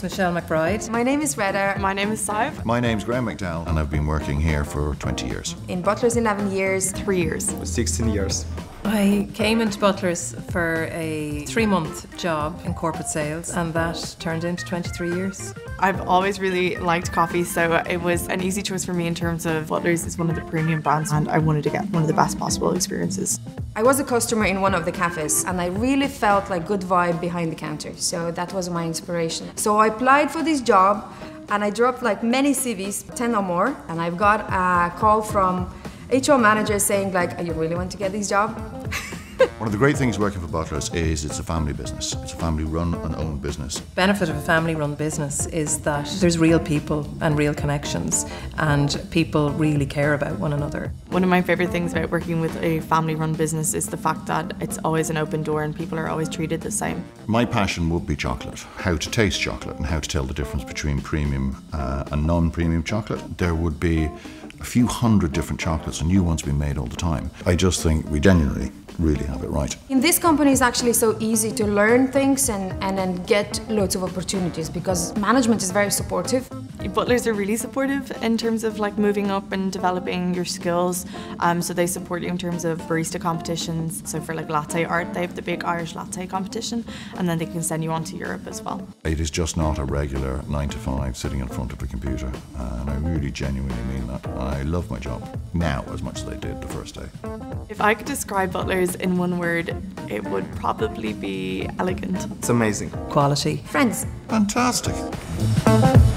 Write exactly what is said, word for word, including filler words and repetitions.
is Michelle McBride. My name is Reda. My name is Sive. My name's Graham McDowell and I've been working here for twenty years. In Butlers eleven years. Three years. sixteen years. I came into Butlers for a three-month job in corporate sales, and that turned into twenty-three years. I've always really liked coffee, so it was an easy choice for me in terms of Butlers is one of the premium brands and I wanted to get one of the best possible experiences. I was a customer in one of the cafes and I really felt like good vibe behind the counter, so that was my inspiration. So I applied for this job and I dropped like many C Vs, ten or more, and I've got a call from H R manager saying like, "Oh, you really want to get this job?" One of the great things working for Butlers is it's a family business. It's a family run and owned business. Benefit of a family run business is that there's real people and real connections, and people really care about one another. One of my favourite things about working with a family run business is the fact that it's always an open door and people are always treated the same. My passion would be chocolate, how to taste chocolate and how to tell the difference between premium uh, and non-premium chocolate. There would be a few hundred different chocolates and new ones being made all the time. I just think we genuinely really have it right. In this company it's actually so easy to learn things and, and then get loads of opportunities because management is very supportive. Butlers are really supportive in terms of like moving up and developing your skills. Um, so they support you in terms of barista competitions. So for like latte art, they have the big Irish latte competition, and then they can send you on to Europe as well. It is just not a regular nine to five sitting in front of a computer, and I really genuinely mean that. I love my job now as much as I did the first day. If I could describe Butlers in one word, it would probably be elegant. It's amazing. Quality. Friends. Fantastic.